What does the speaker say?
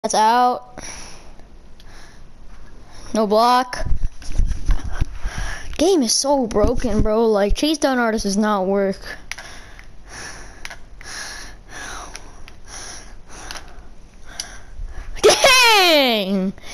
That's out. No block. Game is so broken, bro. Like, chase down artist does not work. Dang!